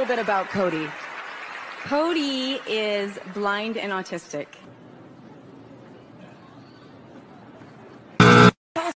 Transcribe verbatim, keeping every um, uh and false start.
bit about Cody. Cody is blind and autistic.